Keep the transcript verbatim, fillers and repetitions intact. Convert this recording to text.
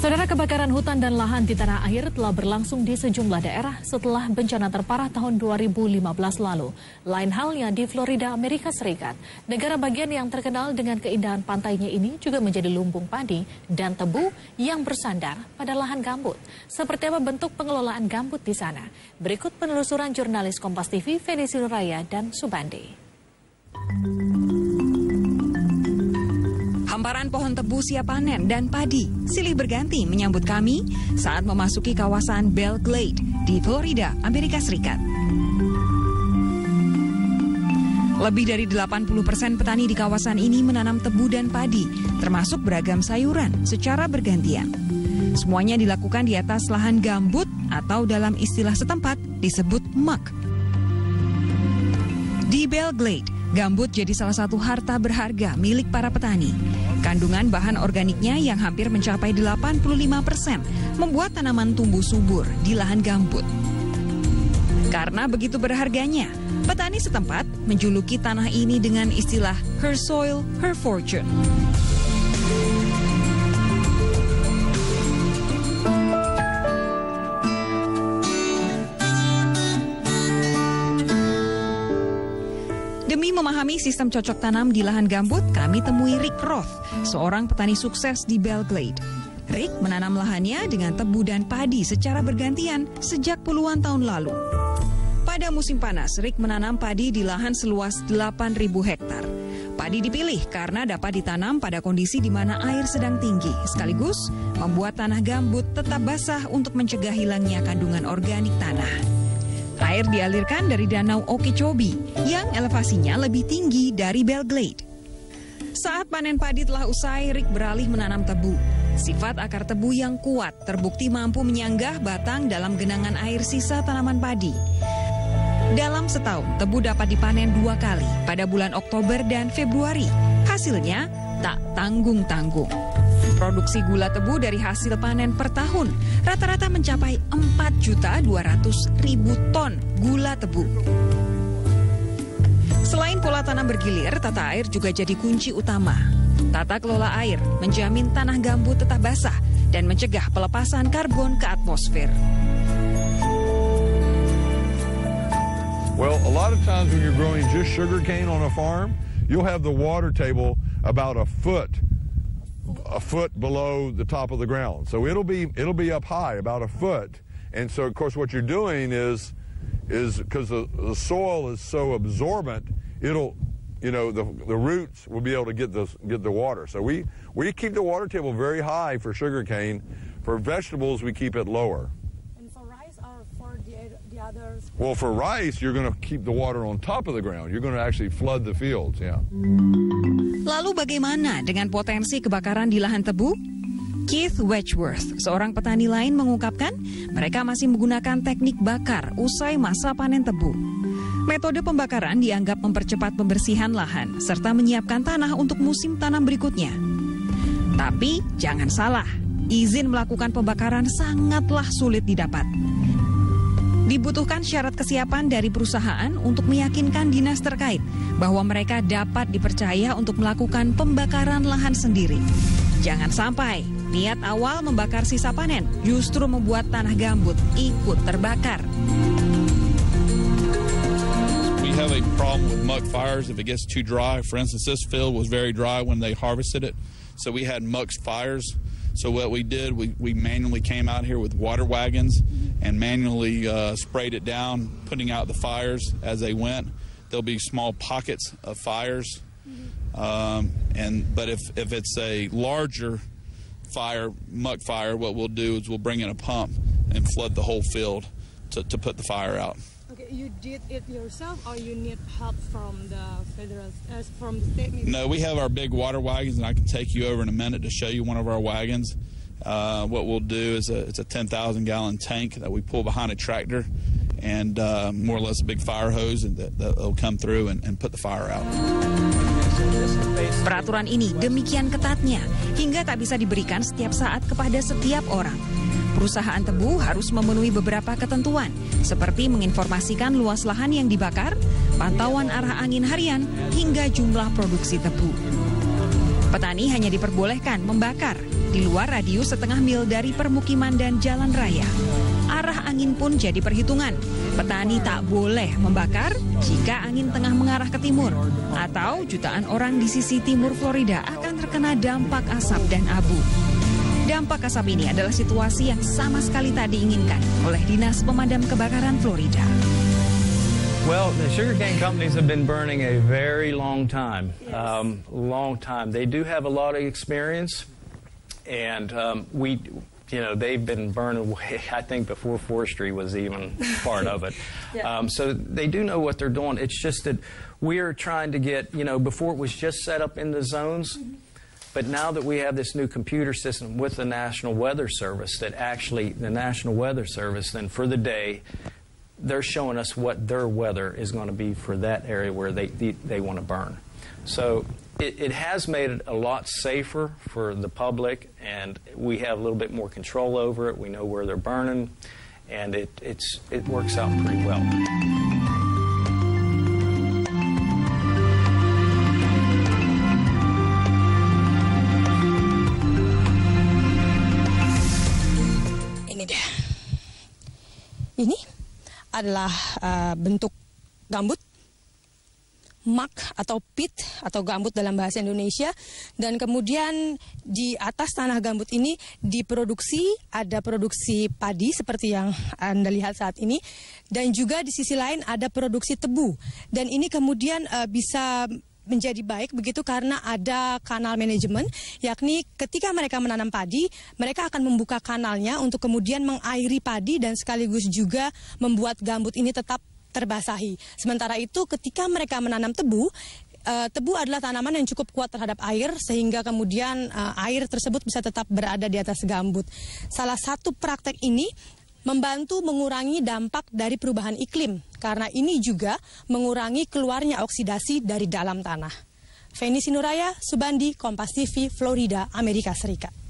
Saudara, kebakaran hutan dan lahan di tanah air telah berlangsung di sejumlah daerah setelah bencana terparah tahun dua ribu lima belas lalu. Lain halnya di Florida, Amerika Serikat. Negara bagian yang terkenal dengan keindahan pantainya ini juga menjadi lumbung padi dan tebu yang bersandar pada lahan gambut. Seperti apa bentuk pengelolaan gambut di sana? Berikut penelusuran jurnalis Kompas T V, Fenisi Nuraya dan Subandi. Hamparan pohon tebu siap panen dan padi silih berganti menyambut kami saat memasuki kawasan Belle Glade di Florida, Amerika Serikat. Lebih dari delapan puluh persen petani di kawasan ini menanam tebu dan padi, termasuk beragam sayuran secara bergantian. Semuanya dilakukan di atas lahan gambut atau dalam istilah setempat disebut muck. Di Belle Glade, gambut jadi salah satu harta berharga milik para petani. Kandungan bahan organiknya yang hampir mencapai delapan puluh lima persen membuat tanaman tumbuh subur di lahan gambut. Karena begitu berharganya, petani setempat menjuluki tanah ini dengan istilah her soil, her fortune. Demi memahami sistem cocok tanam di lahan gambut, kami temui Rick Roth, seorang petani sukses di Belle Glade. Rick menanam lahannya dengan tebu dan padi secara bergantian sejak puluhan tahun lalu. Pada musim panas, Rick menanam padi di lahan seluas delapan ribu hektar. Padi dipilih karena dapat ditanam pada kondisi di mana air sedang tinggi, sekaligus membuat tanah gambut tetap basah untuk mencegah hilangnya kandungan organik tanah. Air dialirkan dari danau Okeechobee yang elevasinya lebih tinggi dari Belle Glade. Saat panen padi telah usai, Rick beralih menanam tebu. Sifat akar tebu yang kuat terbukti mampu menyanggah batang dalam genangan air sisa tanaman padi. Dalam setahun, tebu dapat dipanen dua kali pada bulan Oktober dan Februari. Hasilnya tak tanggung-tanggung. Produksi gula tebu dari hasil panen per tahun rata-rata mencapai empat juta dua ratus ribu ton gula tebu. Selain pola tanam bergilir, tata air juga jadi kunci utama. Tata kelola air menjamin tanah gambut tetap basah dan mencegah pelepasan karbon ke atmosfer. Well, a lot of times when you're growing just sugarcane on a farm, you'll have the water table about a foot a foot below the top of the ground. So it'll be it'll be up high about a foot. And so of course what you're doing is is because the, the soil is so absorbent, it'll you know the the roots will be able to get the get the water. So we we keep the water table very high for sugarcane. For vegetables we keep it lower. And for rice or for the the others? Well, for rice you're going to keep the water on top of the ground. You're going to actually flood the fields, yeah. Lalu bagaimana dengan potensi kebakaran di lahan tebu? Keith Wedgeworth, seorang petani lain mengungkapkan mereka masih menggunakan teknik bakar usai masa panen tebu. Metode pembakaran dianggap mempercepat pembersihan lahan serta menyiapkan tanah untuk musim tanam berikutnya. Tapi jangan salah, izin melakukan pembakaran sangatlah sulit didapat. Dibutuhkan syarat kesiapan dari perusahaan untuk meyakinkan dinas terkait bahwa mereka dapat dipercaya untuk melakukan pembakaran lahan sendiri. Jangan sampai niat awal membakar sisa panen justru membuat tanah gambut ikut terbakar. We have a problem with muck fires if it gets too dry. For instance, this field was very dry when they harvested it, so we had muck fires. So what we did, we, we manually came out here with water wagons and manually uh, sprayed it down, putting out the fires as they went. There'll be small pockets of fires, um, and but if, if it's a larger fire, muck fire, what we'll do is we'll bring in a pump and flood the whole field to, to put the fire out. Okay, you did it yourself or you need help from the federal, uh, from the state? Maybe? No, we have our big water wagons, and I can take you over in a minute to show you one of our wagons. Uh, what we'll do is a, it's a ten thousand gallon tank that we pull behind a tractor, and uh, more or less a big fire hose and that will come through and, and put the fire out. Peraturan ini demikian ketatnya hingga tak bisa diberikan setiap saat kepada setiap orang. Perusahaan tebu harus memenuhi beberapa ketentuan, seperti menginformasikan luas lahan yang dibakar, pantauan arah angin harian, hingga jumlah produksi tebu. Petani hanya diperbolehkan membakar di luar radius setengah mil dari permukiman dan jalan raya. Arah angin pun jadi perhitungan. Petani tak boleh membakar jika angin tengah mengarah ke timur, atau jutaan orang di sisi timur Florida akan terkena dampak asap dan abu. Dampak asap ini adalah situasi yang sama sekali tak diinginkan oleh Dinas Pemadam Kebakaran Florida. Well, the sugarcane companies have been burning a very long time, yes. um, long time. They do have a lot of experience, and um, we, you know, they've been burning way, I think, before forestry was even part of it. Yeah. um, so they do know what they're doing. It's just that we're trying to get, you know, before it was just set up in the zones, mm-hmm. but now that we have this new computer system with the National Weather Service, that actually the National Weather Service then for the day, they're showing us what their weather is going to be for that area where they they, they want to burn. So it, it has made it a lot safer for the public, and we have a little bit more control over it. We know where they're burning, and it it's it works out pretty well. Ini dia. Ini adalah uh, bentuk gambut, mak atau pit atau gambut dalam bahasa Indonesia, dan kemudian di atas tanah gambut ini diproduksi, ada produksi padi seperti yang Anda lihat saat ini, dan juga di sisi lain ada produksi tebu, dan ini kemudian uh, bisa menjadi baik begitu karena ada kanal manajemen, yakni ketika mereka menanam padi, mereka akan membuka kanalnya untuk kemudian mengairi padi dan sekaligus juga membuat gambut ini tetap terbasahi. Sementara itu ketika mereka menanam tebu, uh, tebu adalah tanaman yang cukup kuat terhadap air sehingga kemudian uh, air tersebut bisa tetap berada di atas gambut. Salah satu praktek ini membantu mengurangi dampak dari perubahan iklim, karena ini juga mengurangi keluarnya oksidasi dari dalam tanah. Feni Sinuraya, Subandi, Kompas T V, Florida, Amerika Serikat.